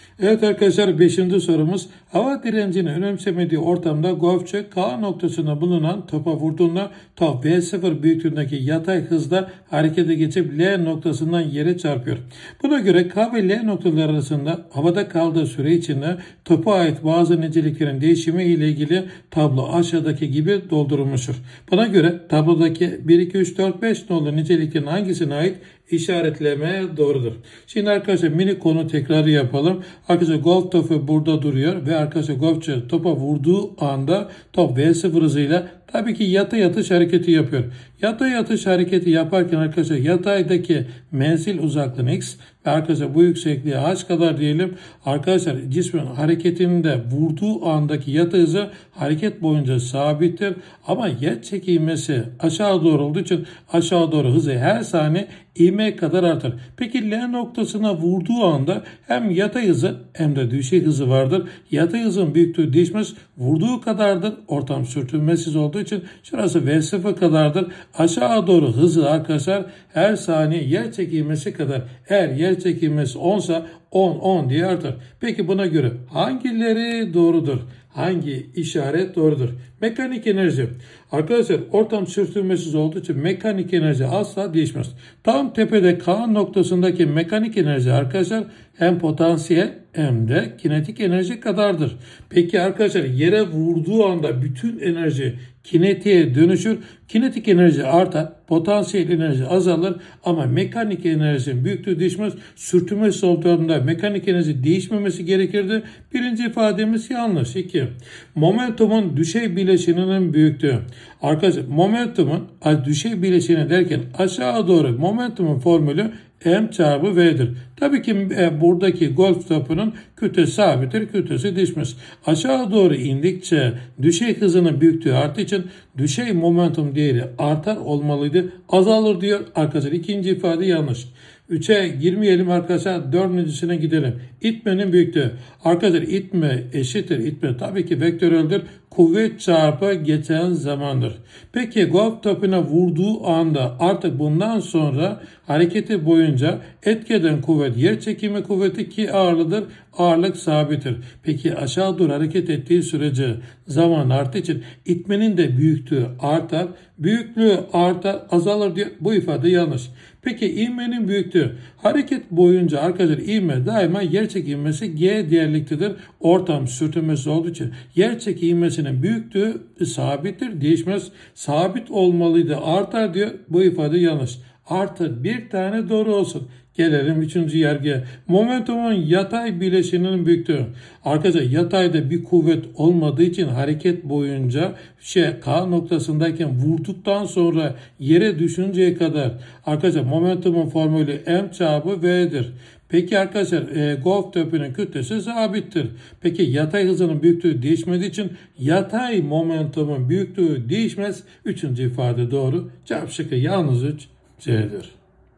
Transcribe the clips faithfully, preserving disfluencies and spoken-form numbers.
Evet arkadaşlar, beşinci sorumuz. Hava direncini önemsemediği ortamda golfçü K noktasında bulunan topa vurduğunda top V sıfır büyüklüğündeki yatay hızla harekete geçip L noktasından yere çarpıyor. Buna göre K ve L noktaları arasında havada kaldığı süre içinde topa ait bazı niceliklerin değişimi ile ilgili tablo aşağıdaki gibi doldurulmuştur. Buna göre tablodaki bir, iki, üç, dört, beş nolu niceliklerin hangisine ait işaretleme doğrudur. Şimdi arkadaşlar mini konu tekrarı yapalım. Arkadaşlar golf topu burada duruyor ve arkadaşlar golfçü topa vurduğu anda top V sıfır hızıyla tabii ki yatay atış hareketi yapıyor. Yatay atış hareketi yaparken arkadaşlar yataydaki menzil uzaklığını x ve arkadaşlar bu yüksekliğe h kadar diyelim. Arkadaşlar cismin hareketinde vurduğu andaki yatay hızı hareket boyunca sabittir. Ama yer çekilmesi aşağı doğru olduğu için aşağı doğru hızı her saniye ivme kadar artar. Peki L noktasına vurduğu anda hem yatay hızı hem de düşey hızı vardır. Yatay hızın büyüklüğü değişmez. Vurduğu kadardır. Ortam sürtünmesiz olduğu için şurası V sıfır kadardır. Aşağı doğru hızı arkadaşlar her saniye yer çekilmesi kadar. Eğer yer çekilmesi on ise on on diye artar. Peki buna göre hangileri doğrudur? Hangi işaret doğrudur? Mekanik enerji. Arkadaşlar ortam sürtünmesiz olduğu için mekanik enerji asla değişmez. Tam tepede K noktasındaki mekanik enerji arkadaşlar hem potansiyel hem de kinetik enerji kadardır. Peki arkadaşlar yere vurduğu anda bütün enerji kinetiğe dönüşür. Kinetik enerji artar, potansiyel enerji azalır ama mekanik enerjinin büyüklüğü değişmez. Sürtünmesiz olduğunda mekanik enerji değişmemesi gerekirdi. Birinci ifademiz yanlış. İki. Momentumun düşey bileşeninin büyüklüğü. Arkadaşlar momentumun düşey bileşeni derken aşağı doğru momentumun formülü M çarpı V'dir. Tabii ki e, buradaki golf topunun kütlesi sabittir, kütlesi değişmez. Aşağı doğru indikçe düşey hızının büyüklüğü arttığı için düşey momentum değeri artar olmalıydı. Azalır diyor arkadaşlar. İkinci ifade yanlış. üçe girmeyelim arkadaşlar. Dördüncüsüne gidelim. İtmenin büyüklüğü. Arkadaşlar itme eşittir. İtme tabii ki vektöreldir. Kuvvet çarpı geçen zamandır. Peki golf topuna vurduğu anda artık bundan sonra hareketi boyunca etkeden kuvvet yer çekimi kuvveti ki ağırlıdır. Ağırlık sabittir. Peki aşağı doğru hareket ettiği sürece zaman arttığı için itmenin de büyüklüğü artar. Büyüklüğü artar, azalır diyor. Bu ifade yanlış. Peki ivmenin büyüklüğü. Hareket boyunca arkadaşlar ivme daima yer çekilmesi G değerliktedir. Ortam sürtünmesi olduğu için yer çekilmesinin büyüklüğü sabittir, değişmez. Sabit olmalıydı, artar diyor. Bu ifade yanlış. Artı bir tane doğru olsun. Gelelim üçüncü yargıya. Momentumun yatay bileşeninin büyüklüğü. Arkadaşlar yatayda bir kuvvet olmadığı için hareket boyunca şey K noktasındayken vurduktan sonra yere düşünceye kadar arkadaşlar momentumun formülü M çarpı V'dir. Peki arkadaşlar e, golf topunun kütlesi sabittir. Peki yatay hızının büyüklüğü değişmediği için yatay momentumun büyüklüğü değişmez. Üçüncü ifade doğru. Cevap şıkkı yalnız üç C'dir.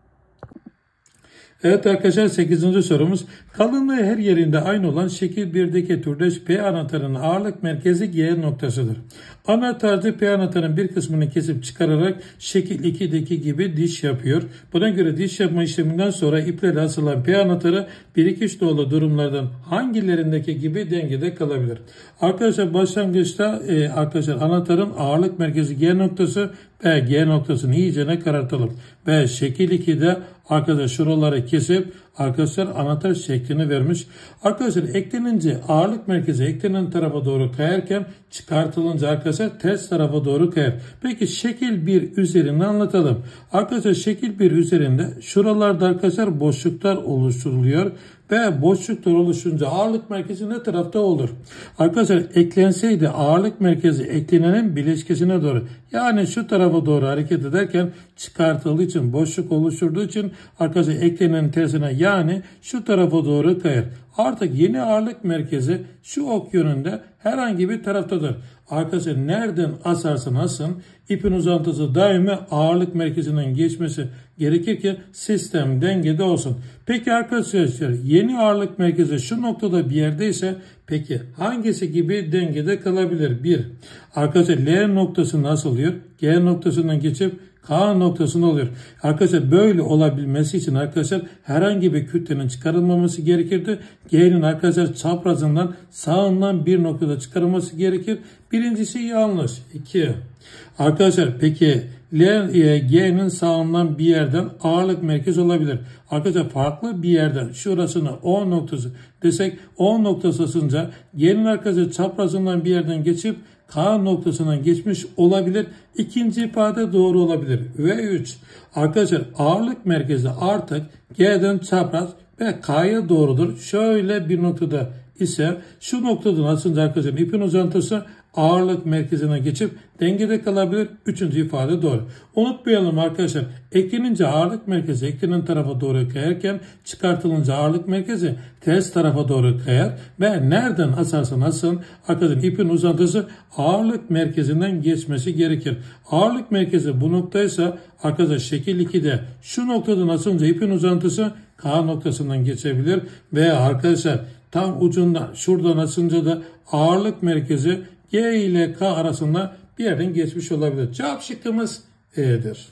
Evet arkadaşlar sekizinci sorumuz. Kalınlığı her yerinde aynı olan şekil birdeki türdeş P anahtarının ağırlık merkezi G noktasıdır. Anahtarcı P anahtarın bir kısmını kesip çıkararak şekil ikideki gibi diş yapıyor. Buna göre diş yapma işleminden sonra iple asılan P anahtarı bir iki üç nolu durumlardan hangilerindeki gibi dengede kalabilir? Arkadaşlar başlangıçta e, arkadaşlar anahtarın ağırlık merkezi G noktası ve G noktasını iyicene karartalım. Ve şekil ikide arkadaşlar şuraları kesip arkadaşlar anahtar şeklini vermiş. Arkadaşlar eklenince ağırlık merkezi eklenen tarafa doğru kayarken çıkartılınca arkadaşlar ters tarafa doğru kayar. Peki şekil bir üzerinde anlatalım. Arkadaşlar şekil bir üzerinde şuralarda arkadaşlar boşluklar oluşturuluyor. Ve boşluklar oluşunca ağırlık merkezi ne tarafta olur? Arkadaşlar eklenseydi ağırlık merkezi eklenenin bileşkesine doğru yani şu tarafa doğru hareket ederken çıkartıldığı için boşluk oluşturduğu için arkadaşlar eklenenin tersine yani şu tarafa doğru kayar. Artık yeni ağırlık merkezi şu ok yönünde herhangi bir taraftadır. Arkadaşlar nereden asarsan asın ipin uzantısı daima ağırlık merkezinden geçmesi gerekir ki sistem dengede olsun. Peki arkadaşlar yeni ağırlık merkezi şu noktada bir yerdeyse peki hangisi gibi dengede kalabilir? bir. Arkadaşlar L noktası nasıl oluyor? G noktasından geçip K noktasında oluyor. Arkadaşlar böyle olabilmesi için arkadaşlar herhangi bir kütlenin çıkarılmaması gerekirdi. G'nin arkadaşlar çaprazından sağından bir noktada çıkarılması gerekir. Birincisi yanlış. İki. Arkadaşlar peki L, e, G'nin sağından bir yerden ağırlık merkezi olabilir. Arkadaşlar farklı bir yerden şurasını O noktası desek O noktası ısınca G'nin arkadaşlar çaprazından bir yerden geçip K noktasından geçmiş olabilir. İkinci ifade doğru olabilir. Ve üç. Arkadaşlar ağırlık merkezi artık G'den çapraz ve K'ya doğrudur. Şöyle bir noktada ise şu noktadan aslında arkadaşlar ipin uzantısı ağırlık merkezine geçip dengede kalabilir. Üçüncü ifade doğru. Unutmayalım arkadaşlar. Eklenince ağırlık merkezi eklenen tarafa doğru kayarken çıkartılınca ağırlık merkezi ters tarafa doğru kayar ve nereden asarsan asın arkadaşlar ipin uzantısı ağırlık merkezinden geçmesi gerekir. Ağırlık merkezi bu noktaysa arkadaşlar şekil ikide şu noktadan asınca ipin uzantısı K noktasından geçebilir veya arkadaşlar tam ucundan şuradan asınca da ağırlık merkezi G ile K arasında bir yerden geçmiş olabilir. Cevap şıkkımız E'dir.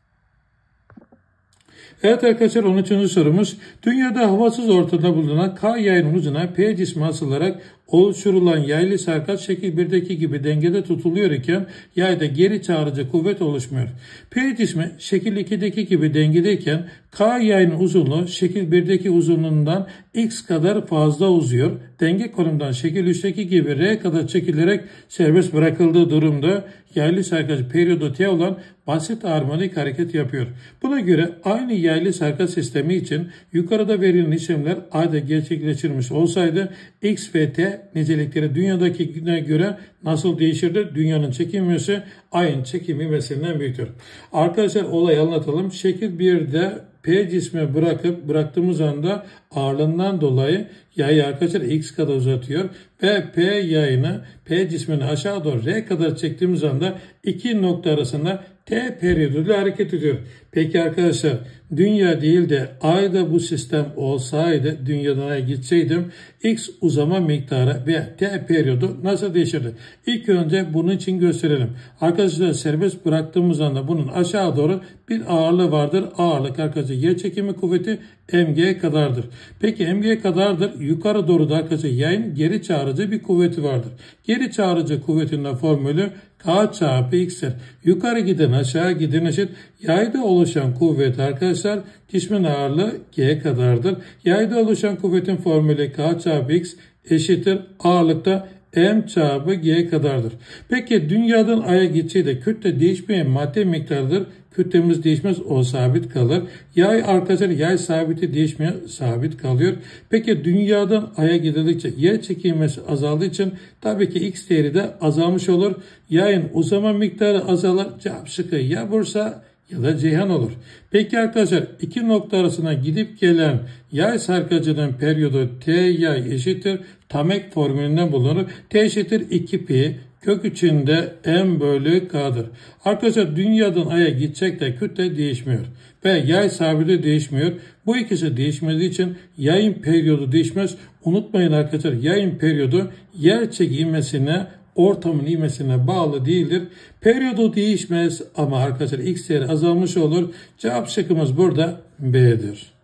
Evet arkadaşlar on üçüncü sorumuz. Dünyada havasız ortamda bulunan K yayının ucuna P cismi asılarak oluşturulan yaylı sarkaç şekil birdeki gibi dengede tutuluyor iken yayda geri çağırıcı kuvvet oluşmuyor. P cismi şekil ikideki gibi dengedeyken K yayının uzunluğu şekil birdeki uzunluğundan X kadar fazla uzuyor. Denge konumundan şekil üçteki gibi R kadar çekilerek serbest bırakıldığı durumda yaylı sarkaç periyodu T olan basit armonik hareket yapıyor. Buna göre aynı yaylı sarkaç sistemi için yukarıda verilen işlemler A'da gerçekleştirilmiş olsaydı X ve T nicelikleri dünyadakine göre nasıl değişirdi? Dünyanın çekim ivmesi ayın çekim ivmesinden büyüktür. Arkadaşlar olayı anlatalım. Şekil birde P cismi bırakıp bıraktığımız anda ağırlığından dolayı yayı arkadaşlar X kadar uzatıyor ve P yayını P cismini aşağı doğru R kadar çektiğimiz anda iki nokta arasında T periyoduyla hareket ediyor. Peki arkadaşlar dünya değil de Ay'da bu sistem olsaydı dünyadan Ay'a gitseydim X uzama miktarı ve T periyodu nasıl değişirdi? İlk önce bunun için gösterelim. Arkadaşlar serbest bıraktığımız anda bunun aşağı doğru bir ağırlığı vardır. Ağırlık arkadaşlar yer çekimi kuvveti M G kadardır. Peki M G kadardır. Yukarı doğru da arkadaşlar yayın geri çağırıcı bir kuvveti vardır. Geri çağırıcı kuvvetinin formülü K çarpı X'tir. Yukarı giden aşağı giden eşit. Yayda oluşan kuvvet arkadaşlar cismin ağırlığı G kadardır. Yayda oluşan kuvvetin formülü K çarpı X eşittir. Ağırlıkta M çarpı G kadardır. Peki dünyadan Ay'a gitseydi kütle değişmeyen madde miktarıdır. Kütlemiz değişmez, o sabit kalır. Yay arkadaşlar yay sabiti değişmiyor, sabit kalıyor. Peki dünyadan Ay'a gidildikçe yer çekilmesi azaldığı için tabii ki X değeri de azalmış olur. Yayın uzama miktarı azalır. Cevap şıkkı ya Bursa ya da Ceyhan olur. Peki arkadaşlar iki nokta arasına gidip gelen yay sarkacının periyodu T yay eşittir. Tamek formülünden bulunur. T eşittir iki pi. Kök içinde M bölü K'dır. Arkadaşlar dünyadan Ay'a gidecek de kütle değişmiyor. Ve yay sabiti değişmiyor. Bu ikisi değişmediği için yayın periyodu değişmez. Unutmayın arkadaşlar yayın periyodu yer çekimi ivmesine ortamın ivmesine bağlı değildir. Periyodu değişmez ama arkadaşlar X değeri azalmış olur. Cevap şıkkımız burada B'dir.